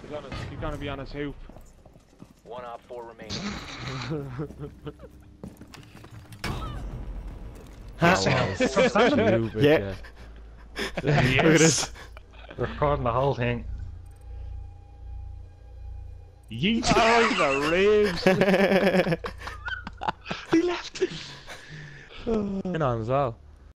He's gonna be on his hoop. One op 4 remaining. Stupid, Yeah. Look at this. Recording the whole thing. Yeet! Oh, the ribs! Been on as well.